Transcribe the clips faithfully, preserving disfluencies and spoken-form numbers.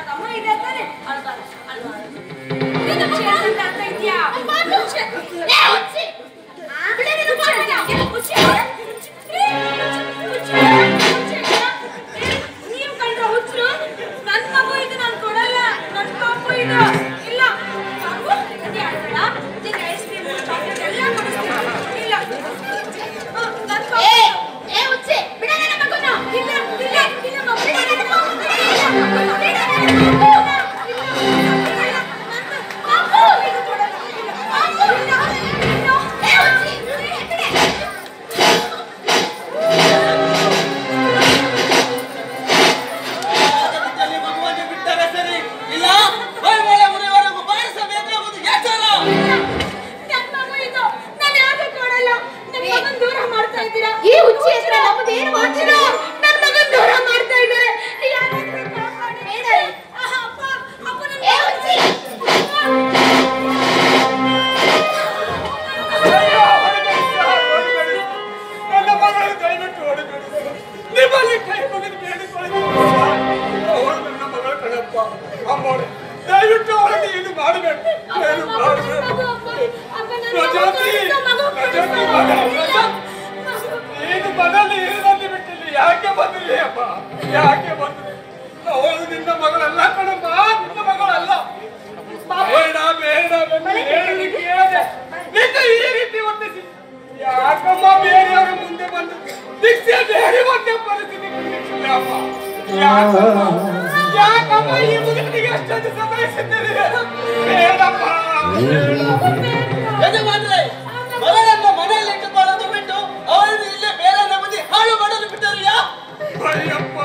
ತಮ್ಮ ಇದೆ ತಾನೆ ಅಳ್ಬಾರ ಅಳ್ಬಾರ ನಿನ್ನ ಮುಚ್ಚೆ ಅಂತ ಅರ್ಥ ಇದೆಯಾ ಮುಚ್ಚೆ ಏ ಮುಚ್ಚೆ ಆ ಬಿಡ ನಿನ್ನ ಮುಚ್ಚೆ ಮುಚ್ಚೆ ಮುಚ್ಚೆ ನೀವು ಕಂಡ್ರೆ ಹುಚ್ಚರು ನನ್ನ ಮಗು ಇದು ನಾನು ಕೊಡಲ್ಲ ನನ್ನ ಪಾಪು ಇದು ಇಲ್ಲ ಪಾಪು ಅದೇ ಆಡಲ್ಲ ನಿನ್ನ ಐಸ್ ಕ್ರೀಮ್ ಚಾಕ್ಲೇಟ್ ಎಲ್ಲ ಕೊಡಿಸ್ತೀನಿ ಇಲ್ಲ ನನ್ನ ಪಾಪು ಏ ಮುಚ್ಚೆ ಬಿಡ ನನ್ನ ಮಗುನ ಇಲ್ಲ ಇಲ್ಲ ನಿನ್ನ ಮಗು ಬಿಡ ನನ್ನ ಮಗು ಬಿಡ ನನ್ನ ಮಗು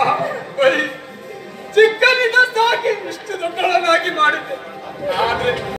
ಚಿಕ್ಕನಿಂದ ಸಾಕಿ ಇಷ್ಟು ದೊಡ್ಡವನಾಗಿ ಮಾಡಿದ್ದೆ ಆದ್ರೆ